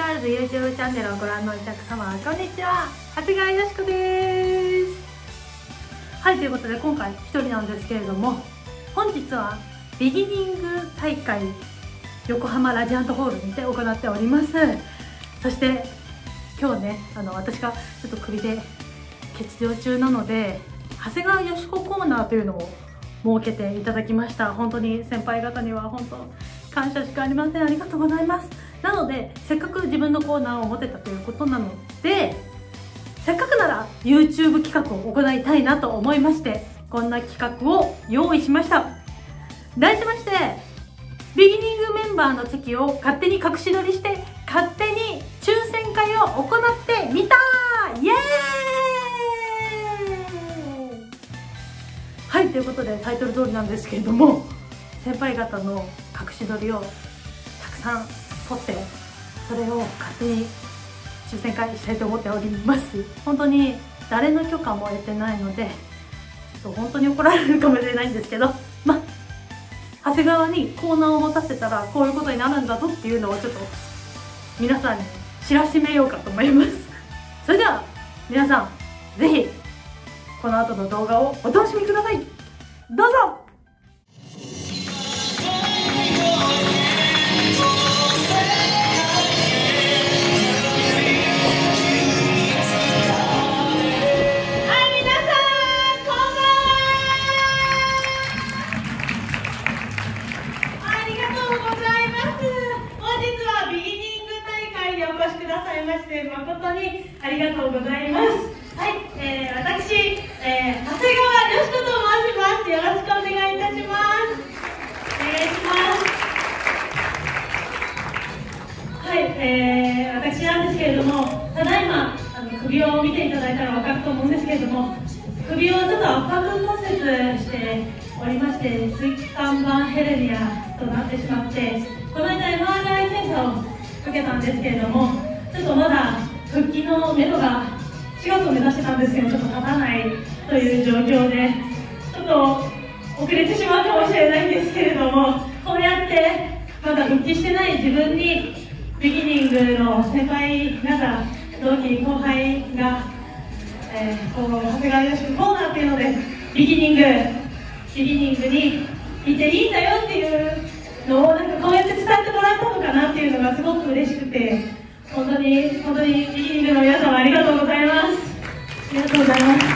ガールズ YouTube チャンネルをご覧のお客様、こんにちは、長谷川よしこです。はい、ということで今回一人なんですけれども、本日はビギニング大会横浜ラジアントホールにて行っております。そして今日ね、私がちょっと首で欠場中なので、長谷川よしこコーナーというのを設けていただきました。本当に先輩方には本当感謝しかありません。ありがとうございます。なのでせっかく自分のコーナーを持てたということなので、せっかくなら YouTube 企画を行いたいなと思いまして、こんな企画を用意しました。題しまして、ビギニングメンバーの席を勝手に隠し撮りして勝手に抽選会を行ってみたー。イエーイ。はい、ということでタイトル通りなんですけれども、先輩方の隠し撮りをたくさん撮って、それを勝手に抽選会したいと思っております。本当に誰の許可も得てないので、ちょっと本当に怒られるかもしれないんですけど、長谷川にコーナーを持たせたらこういうことになるんだぞっていうのをちょっと皆さんに知らしめようかと思います。それでは皆さん、ぜひこの後の動画をお楽しみください。どうぞ。誠にありがとうございます。はい、私、長谷川よしこと申します。よろしくお願いいたします。お願いします。はい、私なんですけれども、ただいま首を見ていただいたら分かると思うんですけれども、首をちょっと圧迫骨折しておりまして、椎間板ヘルニアとなってしまって、この間 MRI 検査を受けたんですけれども、ちょっとまだ復帰の目処が4月を目指してたんですけど、ちょっと立たないという状況で、ちょっと遅れてしまうかもしれないんですけれども、こうやってまだ復帰してない自分に、ビギニングの先輩方、同期後輩が、この長谷川よしこコーナーっていうのでビギニングにいていいんだよっていうのをなんかこうやって伝えてもらったのかなっていうのがすごく嬉しくて、本当にビギニングの皆様ありがとうございます。ありがとうございます。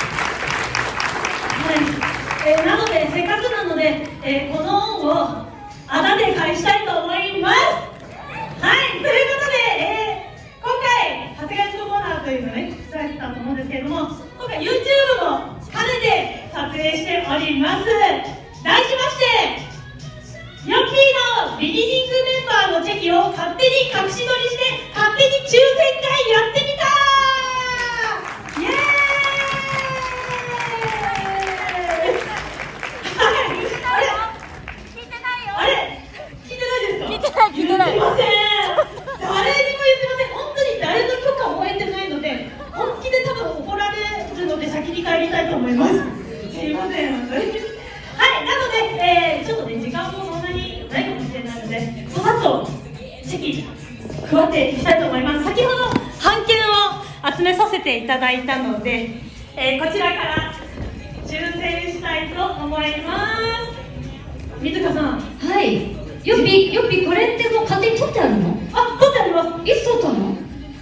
はい、なのでせっかくなので、この恩をあだで返したいと思います。はい、ということで、今回長谷川よしこコーナーというのね、伝えてたと思うんですけれども、今回 YouTube も兼ねて撮影しております。題しまして、ヨッピーのビギニングメンバーのチェキを勝手に隠し撮りして勝手に抽選会やってみたー。イエーイ。はい、聞いてないよ。あれ聞いてないですか？聞いてない。言ってません。誰にも言ってません。本当に誰の許可も得てないので、本気で多分怒られるので先に帰りたいと思います。すいません。はい、なので、ちょっとね、時間もそんなにないかもしれないので、その後席配っていきたいと思います。先ほど半券を集めさせていただいたので、こちらから抽選したいと思います。水香さん。 はい。よっぴこれってもう勝手に取ってあるの？ あ、取ってあります。 いつ取ったの？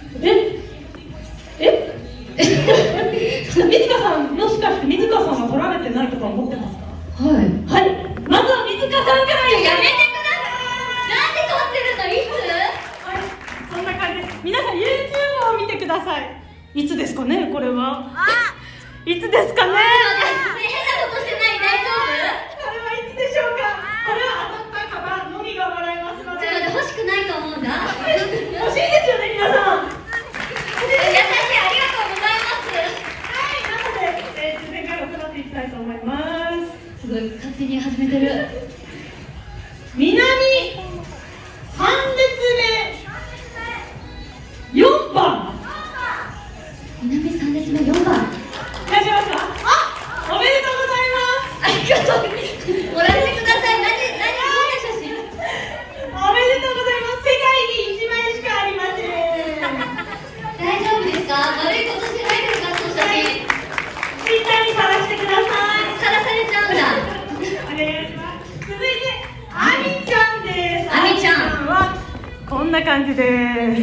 水香さん、もしかして水香さんは取られてないとか思ってますか？はい、まずは水香さんから。 やめてください。なんで撮ってるの？いつ？ はい、そんな感じです。皆さん YouTube を見てください。いつですかね、これは。いつですかね。 変なことしてない？大丈夫？ これはいつでしょうか。これは当たった方のみがもらえますので。 欲しくないと思うんだ。 欲しいですよね、皆さん。 優しい、ありがとうございます。 はい、なので、抽選会を行っていきたいと思います。 すごい勝手に始めてる。 南3列目4番。 南3列目4番。 いらっしゃいますか？あ、 な感じで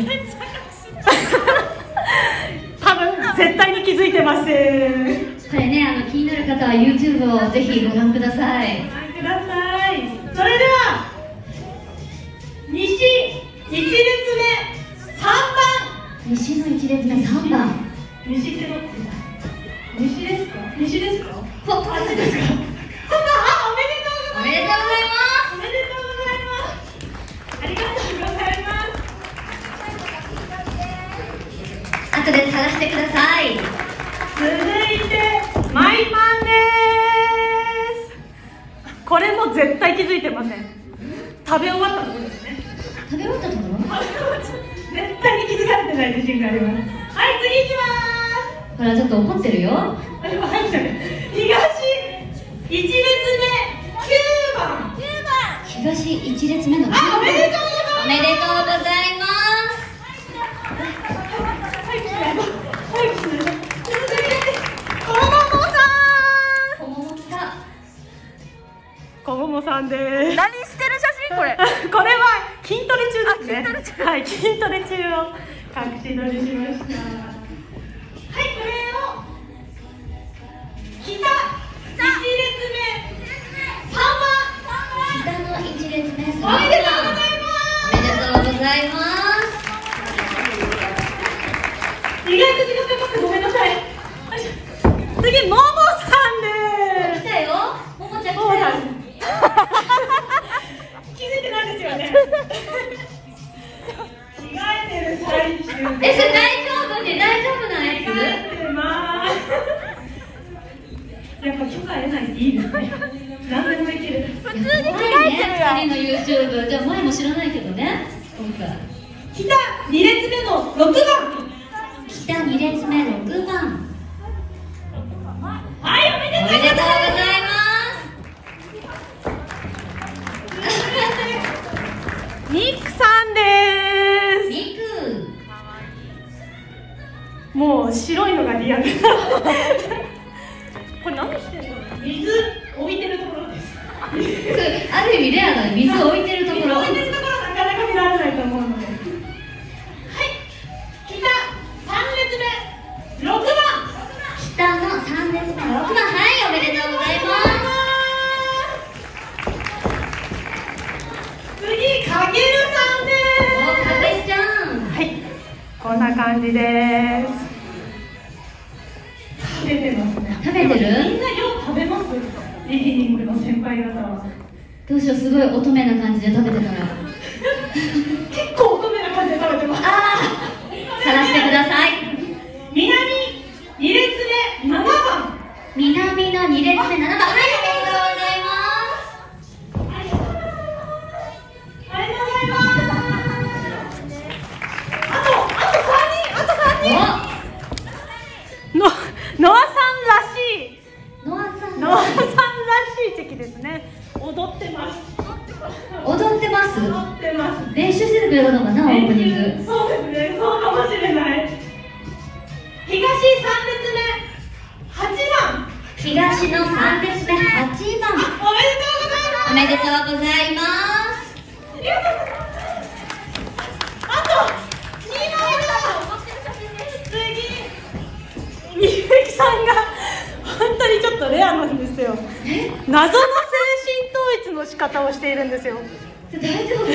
多分絶対に気づいてます。 これね、気になる方は YouTube をぜひご覧ください。 ご覧ください。それでは西1列目3番。 西の1列目3番。 西ってどっちだ？西ですか？西ですか？ こっちですか？ 3番。あ、おめでとうございます。おめでとうございます。ありがとうございます。 後で探してください。 続いてマイパンです。これも絶対気づいてません。食べ終わったところですね。 食べ終わったところ？ 絶対に気づかれてない自信があります。はい、次いきます。 ほら、ちょっと怒ってるよ。 東1列目9番。 東1列目の9番。 あ、おめでとうございます。 おめでとうございます。 早くしないと。早くしないと。小桃さんです。 何してる写真これ？ これは筋トレ中ですね。はい、筋トレ中を隠し撮りしました。はい、これを北1列目3番。 北の1列目3番。 おめでとうございます。 おめでとうございます。 意外と時間かかってごめんなさい。次、ももさんです。 来たよ。ももちゃん来ももさん。 たよ。 気づいてないですよね。着替えてる最中で。 それ大丈夫ね、大丈夫なやつ？ 着替えてます。やっぱ許可得ないっていいですね。何でもいける。 普通に着替えてるやん。 2人の YouTube、じゃあ前も知らないけどね。今回。 北2列目の6番。 北2列目6番。 はい、おめでとうございます。 おめでとうございます。 ニックさんです。 ミク。 もう白いのがリアル。これ何してんの？水置いてるところです。 ある意味レアな水を置いてるところ。 水置いてるところなかなか見られないと思うので。はい、北3列目6番。 北の3列目6番。はい、おめでとうございます。 次、かけるさんです。 お、かけちゃん。 はい、こんな感じです。食べてますね。 食べてる？ みんなよう食べます。リビニングの先輩方は。 どうしよう、すごい乙女な感じで食べてたら。 結構乙女な感じで食べてます。 ああ、探してください。 南2列目7番。 南の2列目7番。はい、おめでとうございます。 ありがとうございます。あと3人。ノアさんらしい。 ノアさん。 ノアさんらしい席ですね。踊ってます。 踊ってます。 踊ってます。 練習しててくれたのかな、オープニング。 そうですね、そうかもしれない。東3列目8番。 東の3列目8番。 おめでとうございます。 おめでとうございます。 あと2枚だ。次、みゆきさんが本当にちょっとレアなんですよ。謎の精神統一の仕方をしているんですよ。 大丈夫？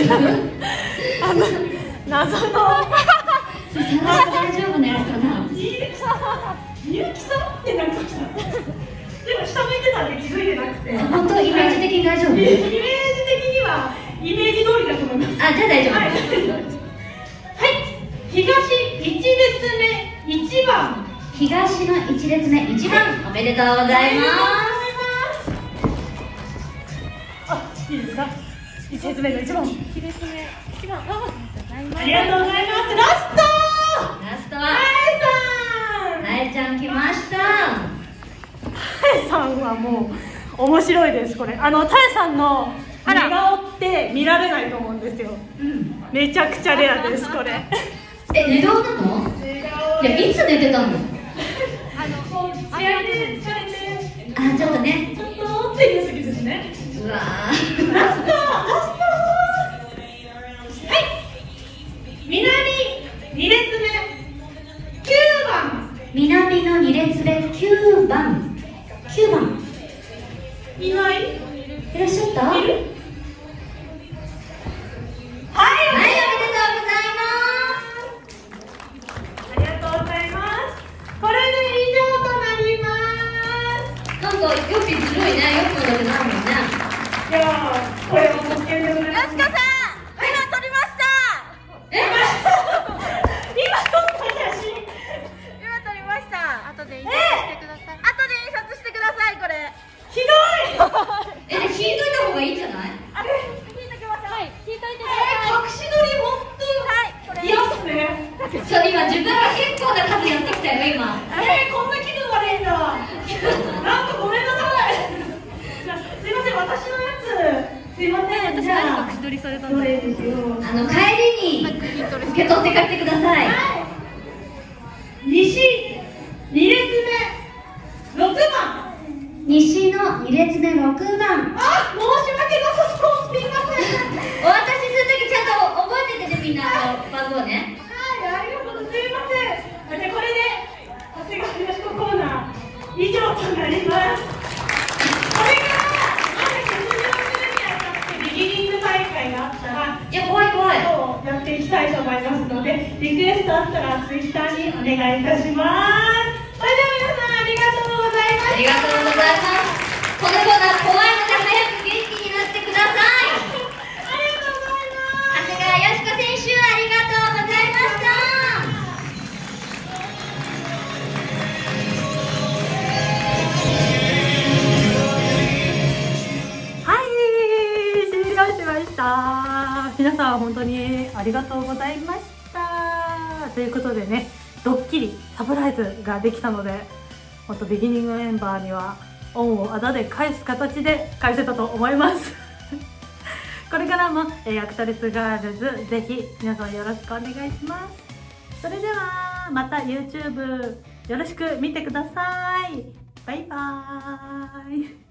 謎の大丈夫なやつかな。 みゆきさんってなんかでも下向いてたんで気づいてなくて。 本当、イメージ的に大丈夫？ イメージ的にはイメージ通りだと思います。 あ、じゃあ大丈夫。 はい、東1列目1番。 東の1列目1番。おめでとうございます。 あ、いいですか。1列目の1番。 1列目1番。 ありがとうございます。ラスト。 ラストははえさん。 なえちゃん来ました。 はえさんはもう面白いです。これたえさんの寝顔って見られないと思うんですよ。めちゃくちゃレアですこれ。 寝顔なの？いや、いつ寝てたの？あ、ちょっとね。 ちょっとっていう時ですね。 うわラスト。はい。 取りされたんだ。 どれですよ。 帰りに受け取って帰ってください。 西2列目6番。 西の2列目6番。 あ、申し訳なさそう、すみません。 お渡しするときちゃんと覚えててね、みんな番号ね。 はい、ありがとうございます。じゃあこれで長谷川よしこコーナー以上となります。これからまだ卒業するにあたってビギニング大会があったら、 いや、怖い怖い。 やっていきたいと思いますので、リクエストあったらツイッターにお願いいたします。それでは皆さんありがとうございました。 ありがとうございます。このコーナー怖いので早く元気になってください。 ありがとうございます。 長谷川よしこ選手、ありがとうございました。 はい、終了しました。皆さん本当にありがとうございました。ということでね、ドッキリサプライズができたので、本当ビギニングメンバーには恩をあだで返す形で返せたと思いますこれからも、アクトレスガールズぜひ皆さんよろしくお願いします。それではまた YouTube よろしく見てください。バイバーイ。